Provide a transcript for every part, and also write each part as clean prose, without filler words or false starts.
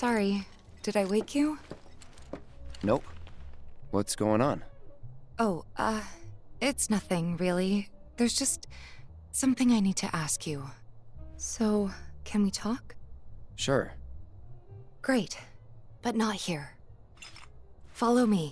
Sorry, did I wake you? Nope. What's going on? Oh, it's nothing, really. There's just something I need to ask you. So, can we talk? Sure. Great, but not here. Follow me.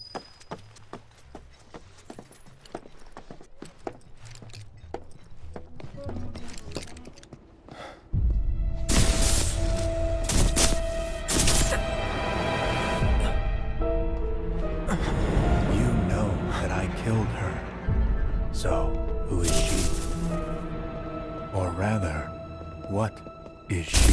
Killed her. So, who is she? Or rather, what is she?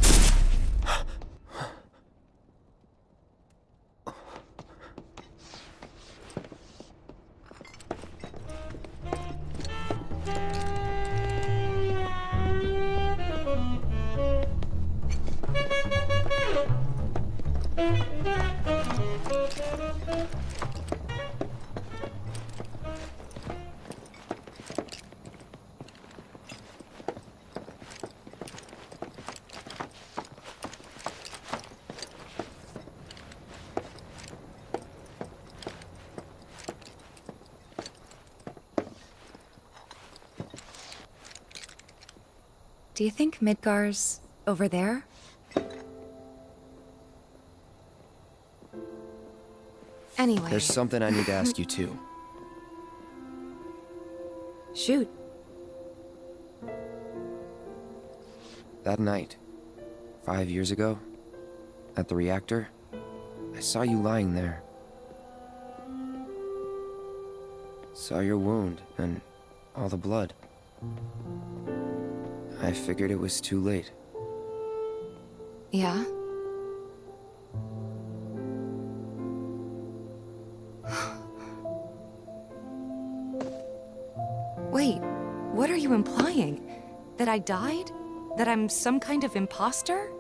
Do you think Midgar's over there? Anyway... There's something I need to ask you too. Shoot. That night, 5 years ago, at the reactor, I saw you lying there. Saw your wound and all the blood. I figured it was too late. Yeah? Wait, what are you implying? That I died? That I'm some kind of imposter?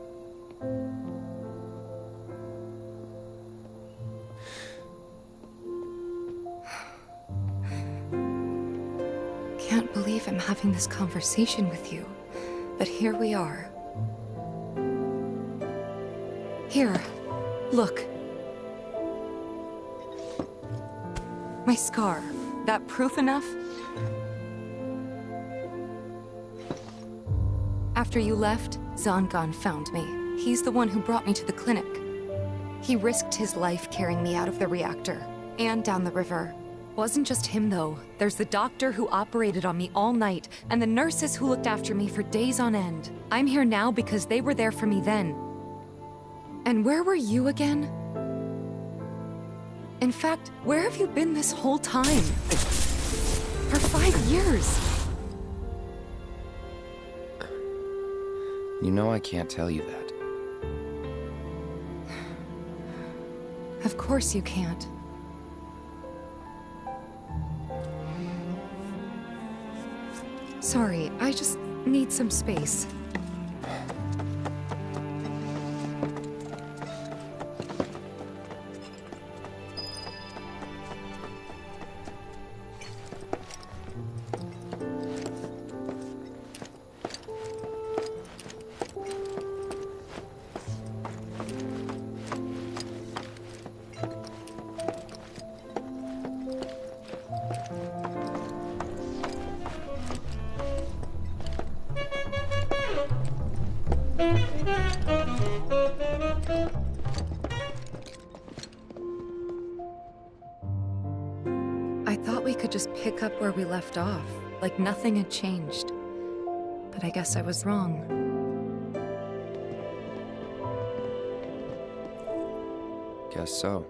Can't believe I'm having this conversation with you. But here we are. Here, look. My scar. That proof enough? After you left, Zangan found me. He's the one who brought me to the clinic. He risked his life carrying me out of the reactor, and down the river. Wasn't just him, though. There's the doctor who operated on me all night, and the nurses who looked after me for days on end. I'm here now because they were there for me then. And where were you again? In fact, where have you been this whole time? For 5 years! You know I can't tell you that. Of course you can't. Sorry, I just need some space. I thought we could just pick up where we left off, like nothing had changed. But I guess I was wrong. Guess so.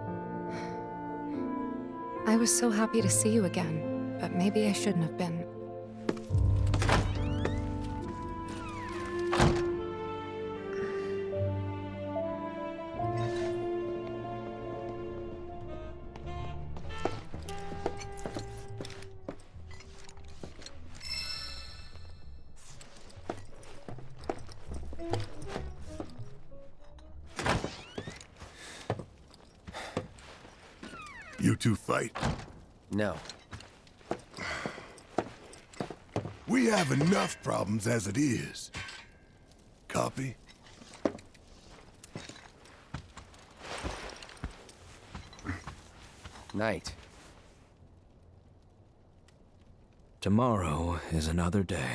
I was so happy to see you again, but maybe I shouldn't have been. You two fight? No. We have enough problems as it is. Copy? Night. Tomorrow is another day.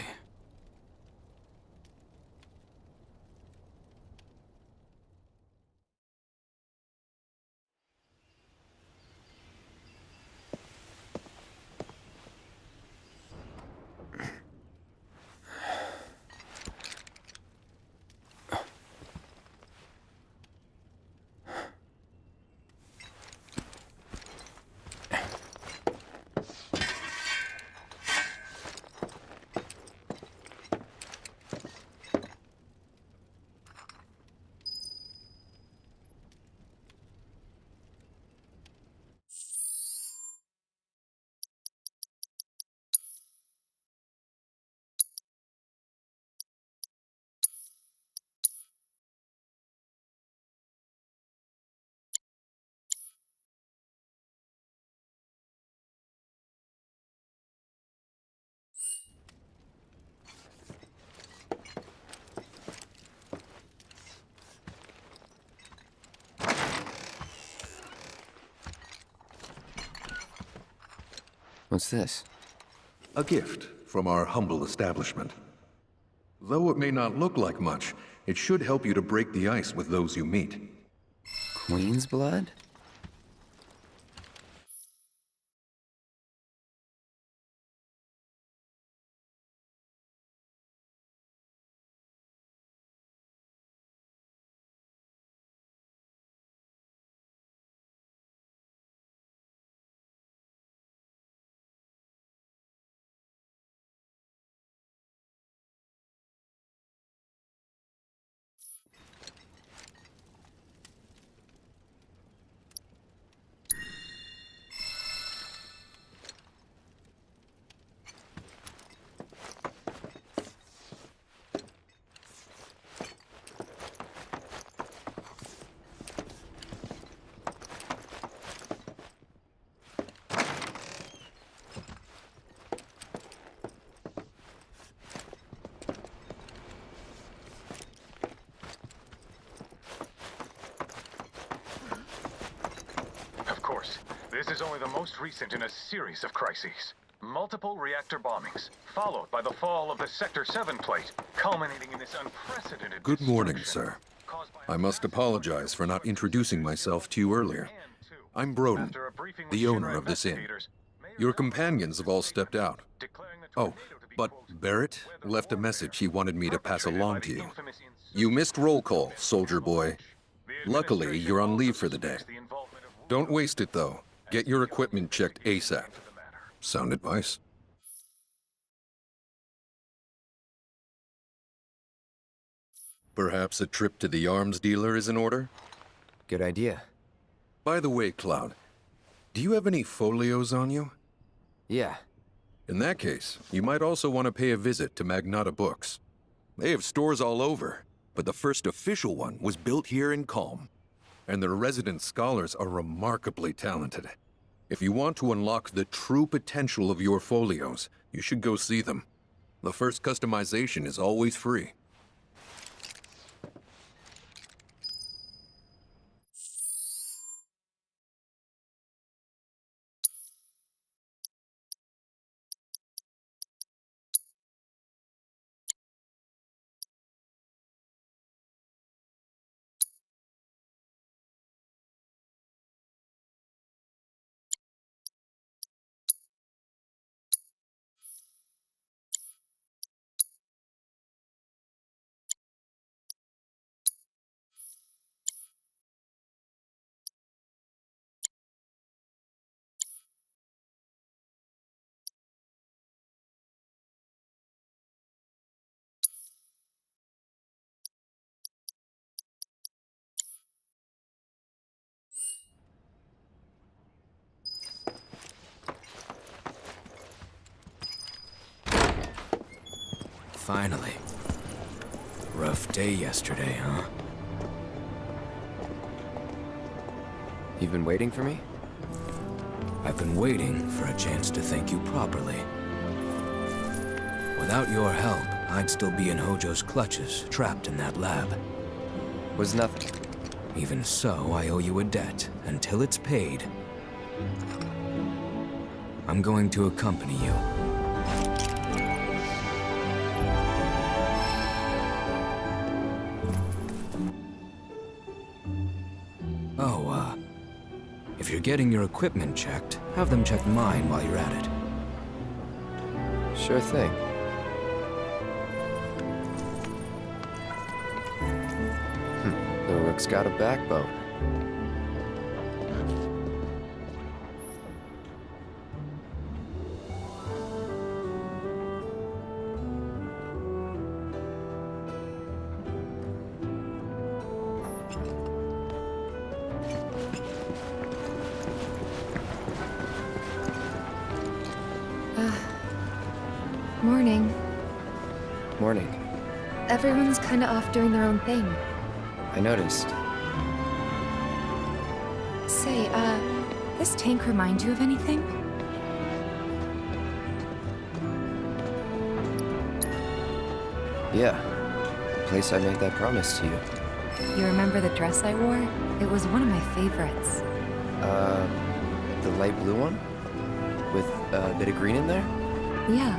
What's this? A gift from our humble establishment. Though it may not look like much, it should help you to break the ice with those you meet. Queen's blood? This is only the most recent in a series of crises. Multiple reactor bombings, followed by the fall of the Sector 7 plate, culminating in this unprecedented Good morning, destruction. sir. I must apologize for not introducing myself to you earlier. I'm Broden, the owner of this inn. Your companions have all stepped out. Oh, but Barrett left a message he wanted me to pass along to you. You missed roll call, soldier boy. Luckily, you're on leave for the day. Don't waste it, though. Get your equipment checked ASAP. Sound advice? Perhaps a trip to the arms dealer is in order? Good idea. By the way, Cloud, do you have any folios on you? Yeah. In that case, you might also want to pay a visit to Magnata Books. They have stores all over, but the first official one was built here in Kalm. And their resident scholars are remarkably talented. If you want to unlock the true potential of your folios, you should go see them. The first customization is always free. Finally. Rough day yesterday, huh? You've been waiting for me? I've been waiting for a chance to thank you properly. Without your help, I'd still be in Hojo's clutches, trapped in that lab. Was nothing. Even so, I owe you a debt. Until it's paid, I'm going to accompany you. Oh, if you're getting your equipment checked, have them check mine while you're at it. Sure thing. The rook's got a backbone. Morning. Morning. Everyone's kinda off doing their own thing. I noticed. Say, this tank remind you of anything? Yeah. The place I made that promise to you. You remember the dress I wore? It was one of my favorites. The light blue one? With a bit of green in there? Yeah.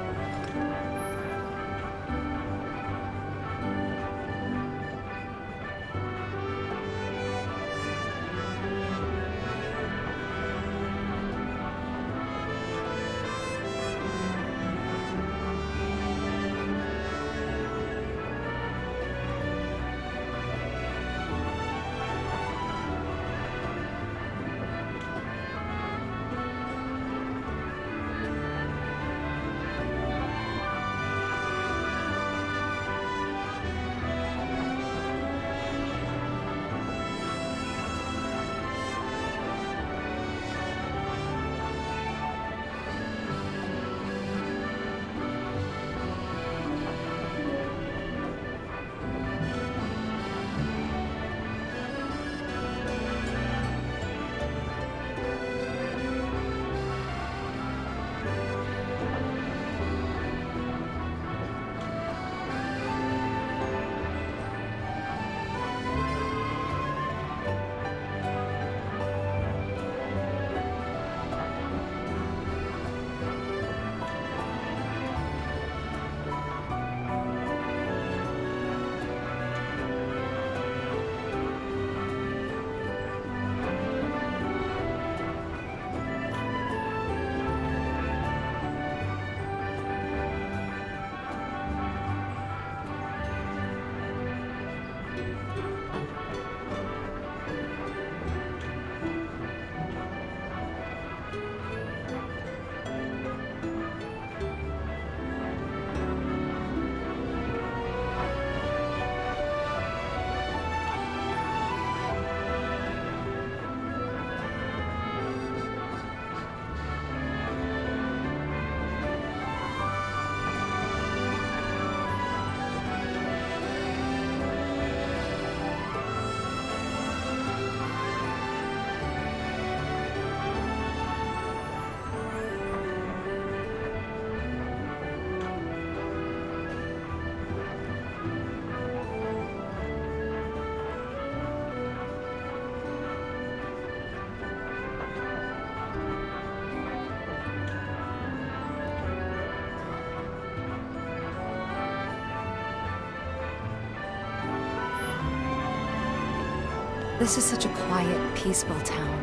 This is such a quiet, peaceful town.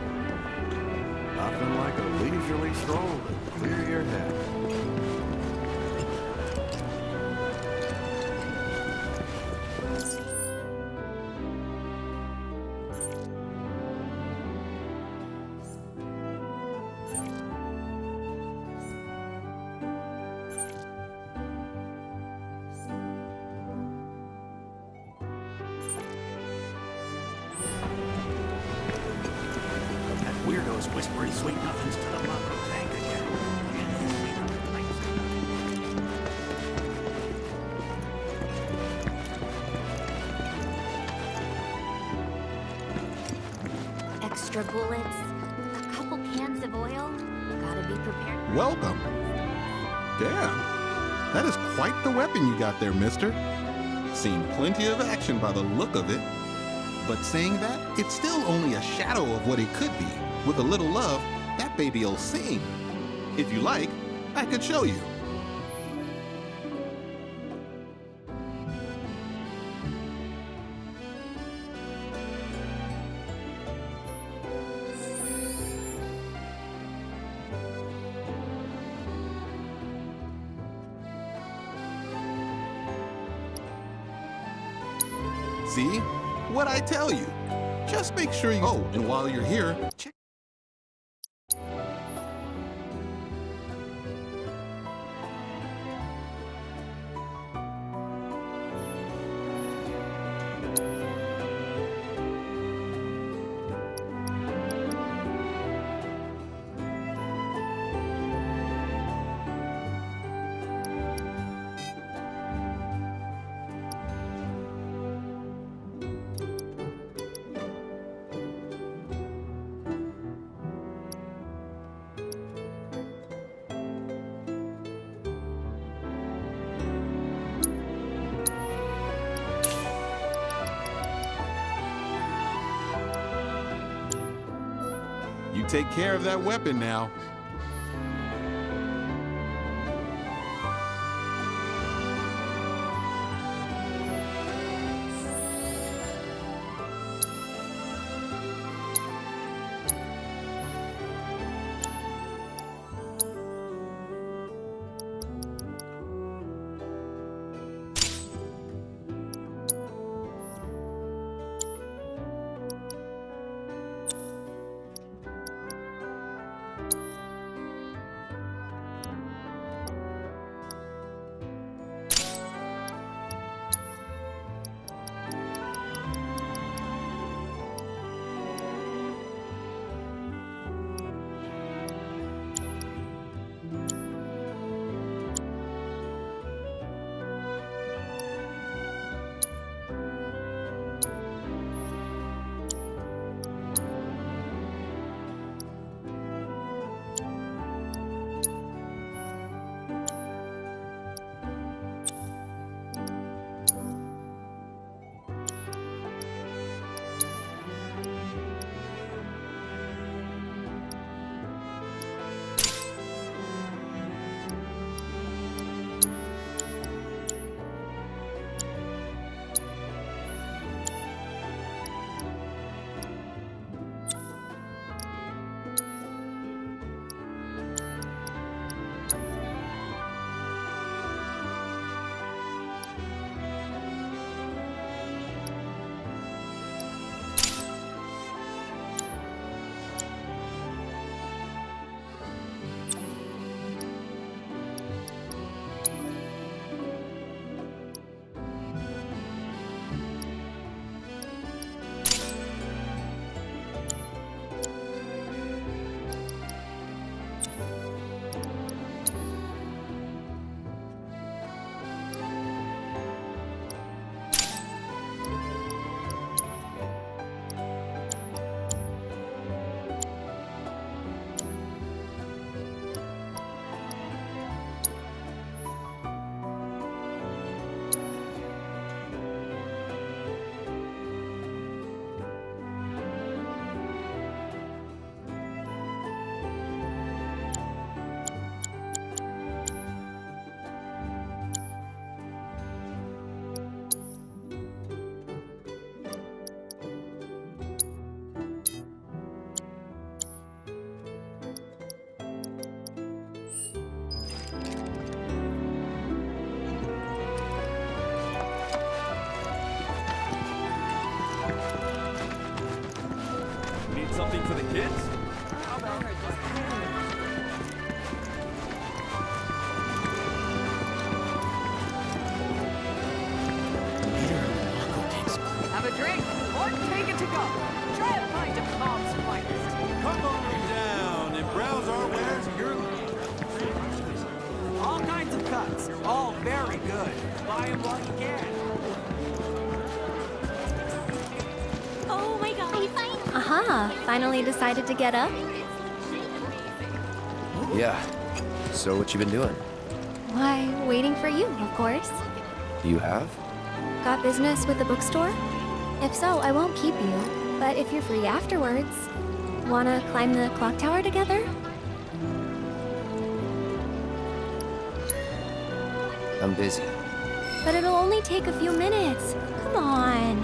Nothing like a leisurely stroll to clear your head. Weirdos whispering sweet nothings to the Monroe tank again. Extra bullets, a couple cans of oil. Gotta be prepared. Welcome. Damn, that is quite the weapon you got there, mister. Seen plenty of action by the look of it. But saying that, it's still only a shadow of what it could be. With a little love, that baby'll sing. If you like, I could show you. See? What'd I tell you? Just make sure you... Oh, and while you're here, check... You take care of that weapon now. Something for the kids? Have a drink or take it to go. Try a pint of Kalm's finest. Come on down and browse our wares here. All kinds of cuts, all very good. Buy them while you can. Oh my god. Are you fine? Aha, finally decided to get up? Yeah. So what you been doing? Why, waiting for you, of course. You have? Got business with the bookstore? If so, I won't keep you. But if you're free afterwards... Wanna climb the clock tower together? I'm busy. But it'll only take a few minutes. Come on.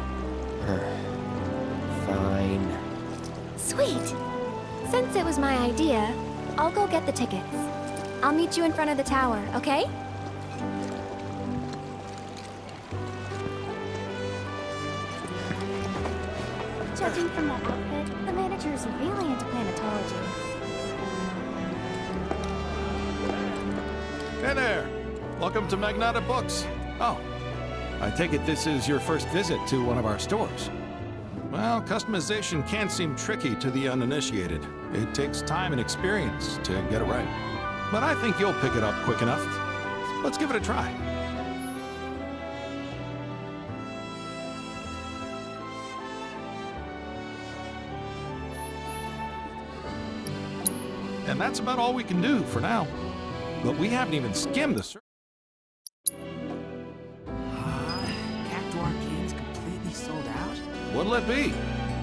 Fine. Sweet. Since it was my idea, I'll go get the tickets. I'll meet you in front of the tower, okay? Judging from that outfit, the manager's really into planetology. Hey there! Welcome to Magnata Books. Oh, I take it this is your first visit to one of our stores. Well, customization can seem tricky to the uninitiated. It takes time and experience to get it right. But I think you'll pick it up quick enough. Let's give it a try. And that's about all we can do for now. But we haven't even skimmed the surface. Cactuar King's completely sold out? What'll it be?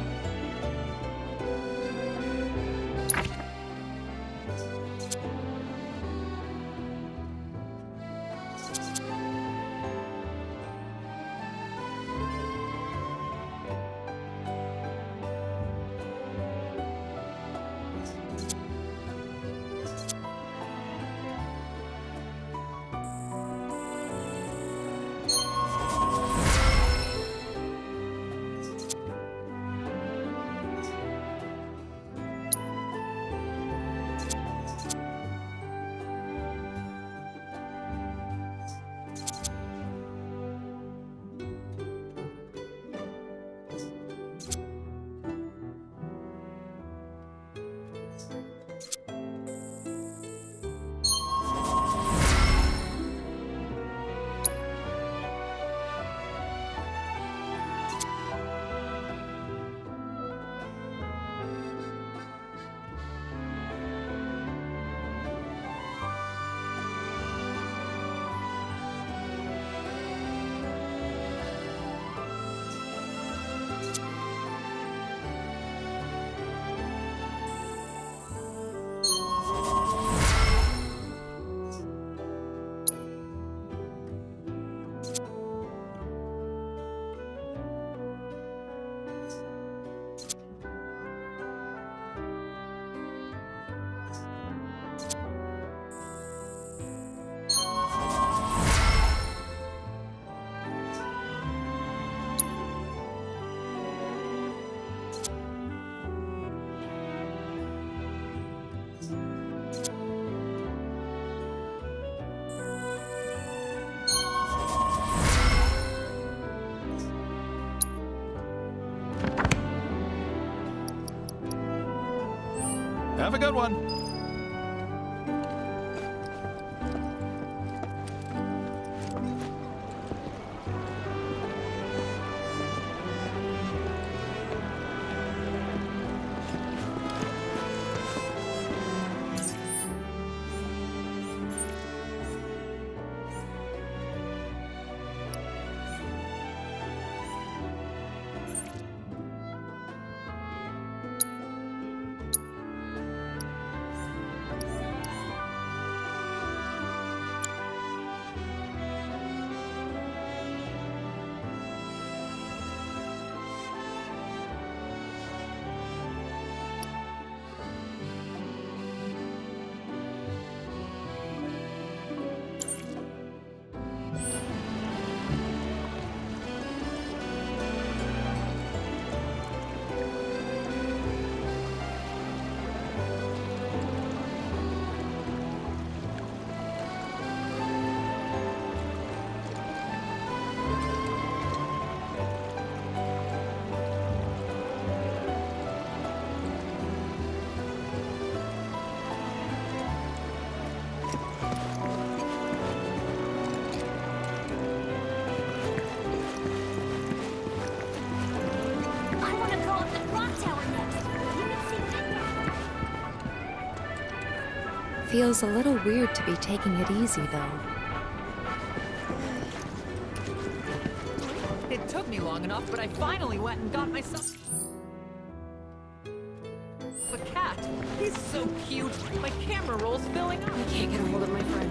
Have a good one. Feels a little weird to be taking it easy, though. It took me long enough, but I finally went and got myself... so cute. My camera roll's filling up. I can't get a hold of my friend.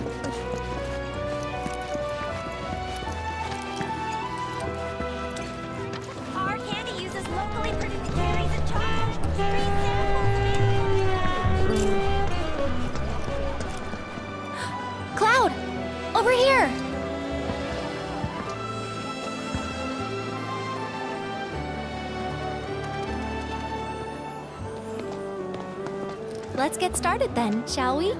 Our candy uses locally produced berries and chocolate. Free samples. Cloud! Over here! Let's get started then, shall we?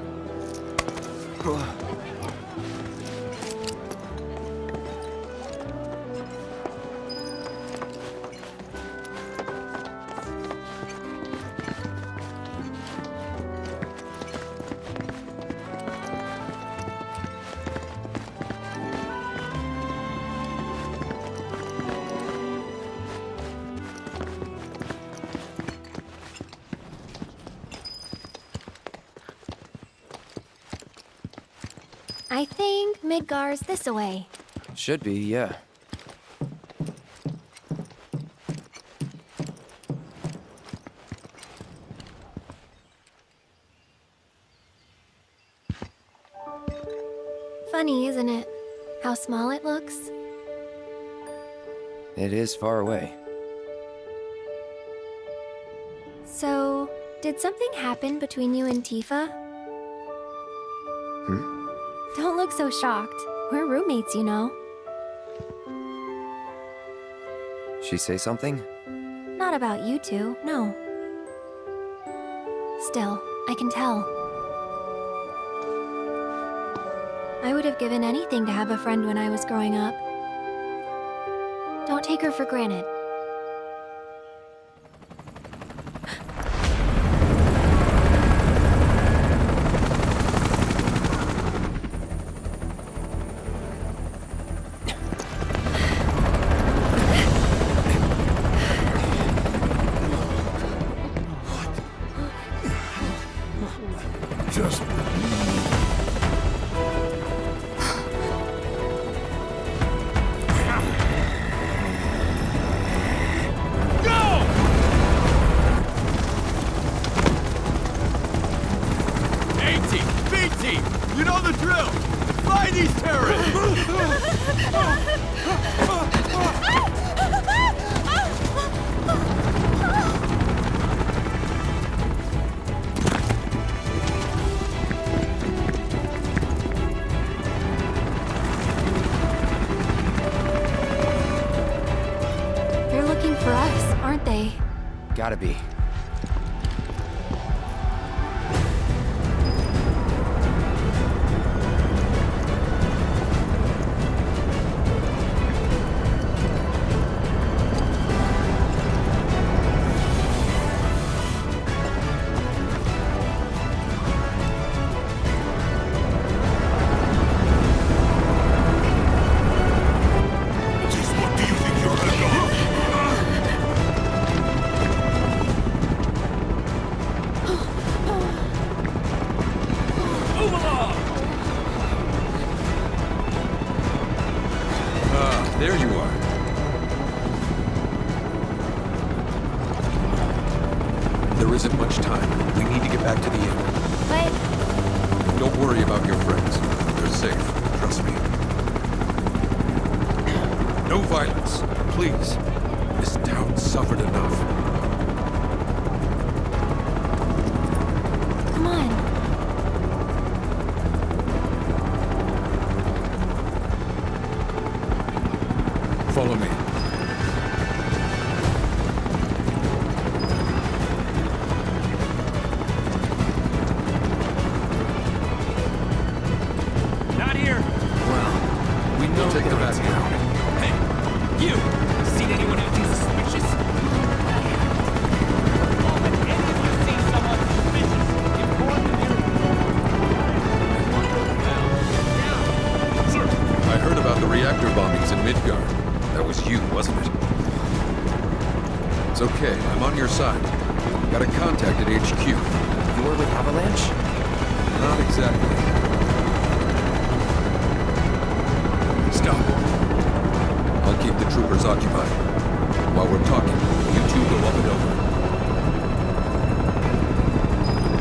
I think Midgar's this way. Should be, yeah. Funny, isn't it? How small it looks? It is far away. So, did something happen between you and Tifa? Don't look so shocked. We're roommates, you know. She say something? Not about you two, no. Still, I can tell. I would have given anything to have a friend when I was growing up. Don't take her for granted. Gotta be. There you are. There isn't much time. We need to get back to the inn. But... Don't worry about your friends. They're safe. Trust me. No violence. Please. This town suffered enough. Come on. Follow me. Not here. Well, we know We'll take the back now. Hey, you! Seen anyone acting suspicious? Oh, have any of you seen someone suspicious? Inform the nearby. Sir! I heard about the reactor bombings in Midgard. That was you, wasn't it? It's okay, I'm on your side. Got a contact at HQ. You're with Avalanche? Not exactly. Stop. I'll keep the troopers occupied. While we're talking, you two go up and over.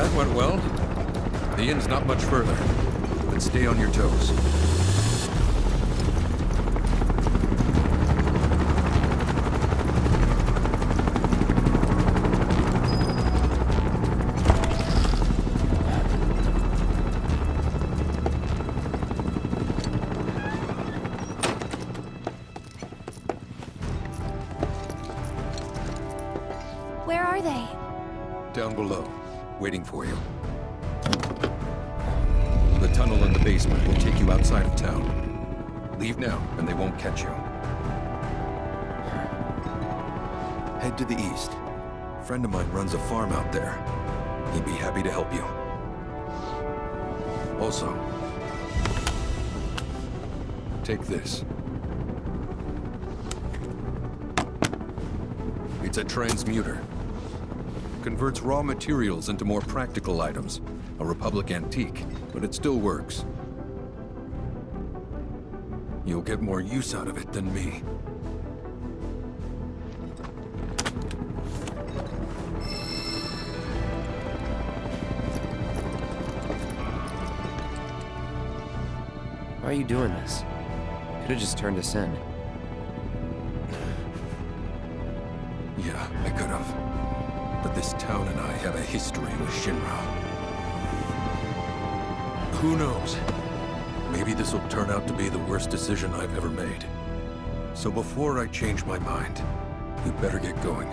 That went well. The inn's not much further, but stay on your toes. Where are they? Down below, waiting for you. The tunnel in the basement will take you outside of town. Leave now, and they won't catch you. Head to the east. A friend of mine runs a farm out there. He'd be happy to help you. Also, take this. It's a transmuter. Converts raw materials into more practical items. A Republic antique, but it still works. You'll get more use out of it than me. Why are you doing this? Could have just turned us in. Yeah, I could have. But this town and I have a history with Shinra. Who knows? Maybe this will turn out to be the worst decision I've ever made. So before I change my mind, you better get going.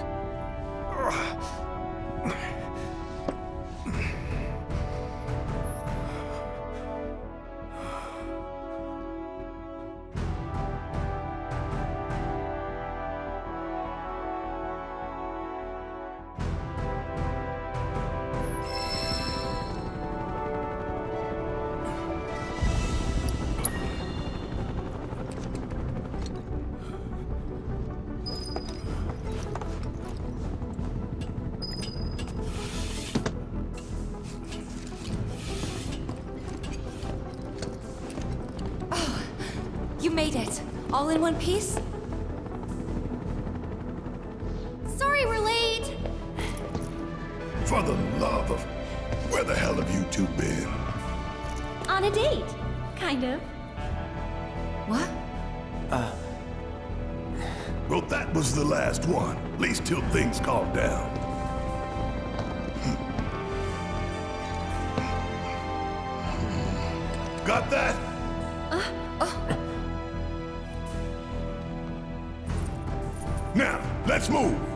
You made it. All in one piece? Sorry we're late. For the love of... Where the hell have you two been? On a date. Kind of. What? Well, that was the last one. At least till things calm down. Got that? Now, let's move.